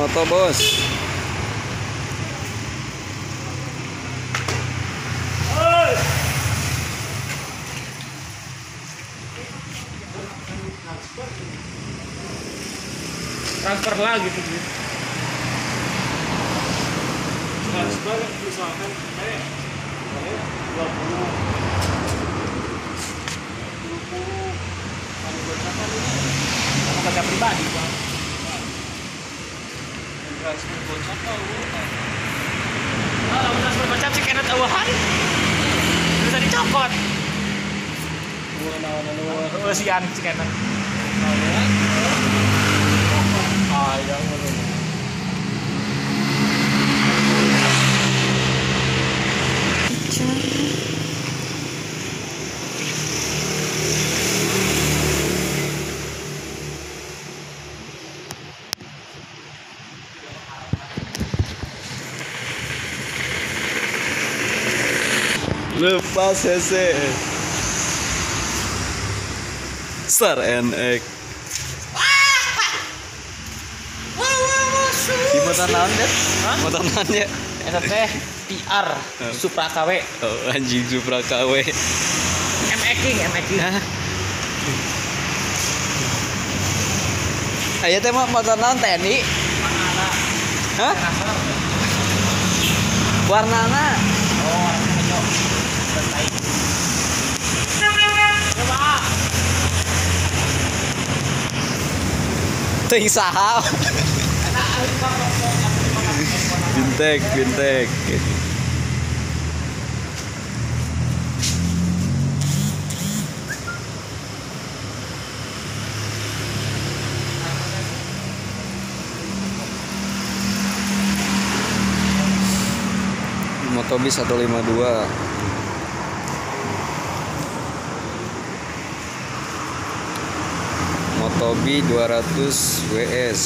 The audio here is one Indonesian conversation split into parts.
moto bos. Transfer lagi tuh. Transfer misalkan kayak 20 sama baca pribadi Bang. Transfer bocah tahu. Kalau transfer bocah sih kena tawahan. Bisa dicopot. Oh, sian sih kena. Ah, ya betul. Lepas CC Star NX di motor naon deh? Motor naon ya? Eta teh PR Supra KW. Oh, anjing Supra KW. MX-ing. Aya teh mah motor naon TNI? Hah? Warnana? Oh, warna hijau. Coba. Teuing saha? Bintek. Motobi 152. Motobi 200 WS.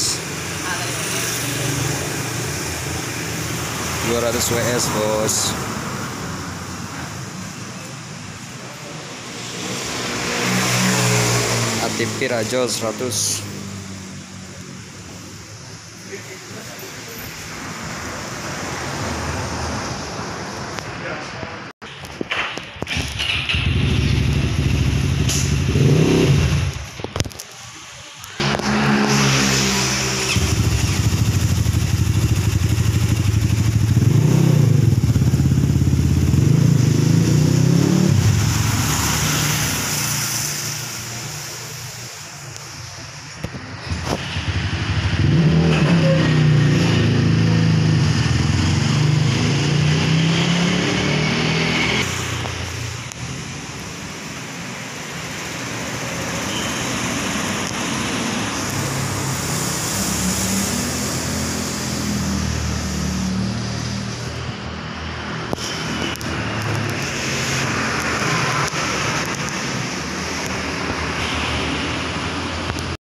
200 WS bos. ATV Rajol 100.